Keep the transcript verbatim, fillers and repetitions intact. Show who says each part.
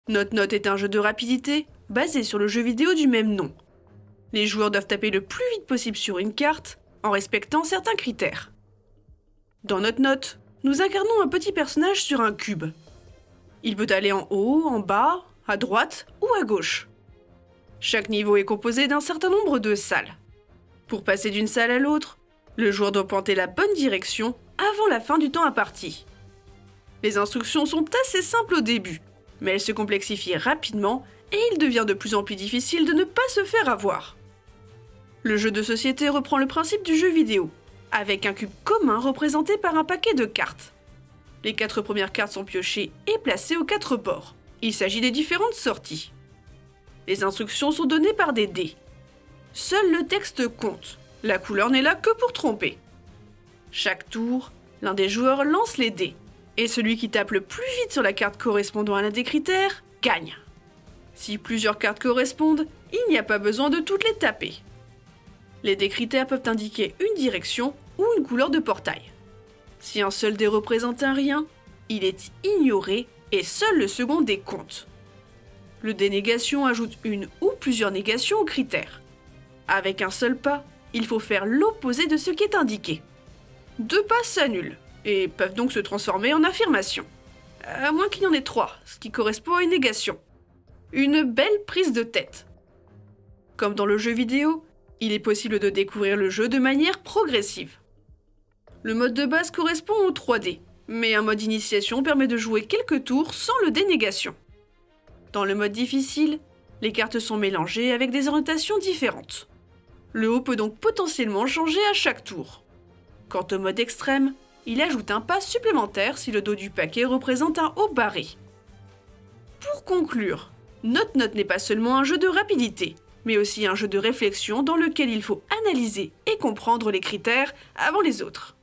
Speaker 1: Note Note est un jeu de rapidité basé sur le jeu vidéo du même nom. Les joueurs doivent taper le plus vite possible sur une carte en respectant certains critères. Dans Note Note, nous incarnons un petit personnage sur un cube. Il peut aller en haut, en bas, à droite ou à gauche. Chaque niveau est composé d'un certain nombre de salles. Pour passer d'une salle à l'autre, le joueur doit pointer la bonne direction avant la fin du temps imparti. Les instructions sont assez simples au début, mais elles se complexifient rapidement et il devient de plus en plus difficile de ne pas se faire avoir. Le jeu de société reprend le principe du jeu vidéo, avec un cube commun représenté par un paquet de cartes. Les quatre premières cartes sont piochées et placées aux quatre bords. Il s'agit des différentes sorties. Les instructions sont données par des dés. Seul le texte compte. La couleur n'est là que pour tromper. Chaque tour, l'un des joueurs lance les dés. Et celui qui tape le plus vite sur la carte correspondant à l'un des critères, gagne. Si plusieurs cartes correspondent, il n'y a pas besoin de toutes les taper. Les dés critères peuvent indiquer une direction ou une couleur de portail. Si un seul dé représente un rien, il est ignoré et seul le second dé compte. Le dé négation ajoute une ou plusieurs négations aux critères. Avec un seul pas, il faut faire l'opposé de ce qui est indiqué. Deux pas s'annulent et peuvent donc se transformer en affirmation. À moins qu'il y en ait trois, ce qui correspond à une négation. Une belle prise de tête. Comme dans le jeu vidéo, il est possible de découvrir le jeu de manière progressive. Le mode de base correspond au trois dés, mais un mode initiation permet de jouer quelques tours sans le dé négation. Dans le mode difficile, les cartes sont mélangées avec des orientations différentes. Le haut peut donc potentiellement changer à chaque tour. Quant au mode extrême, il ajoute un pas supplémentaire si le dos du paquet représente un haut barré. Pour conclure, Note Note n'est pas seulement un jeu de rapidité, mais aussi un jeu de réflexion dans lequel il faut analyser et comprendre les critères avant les autres.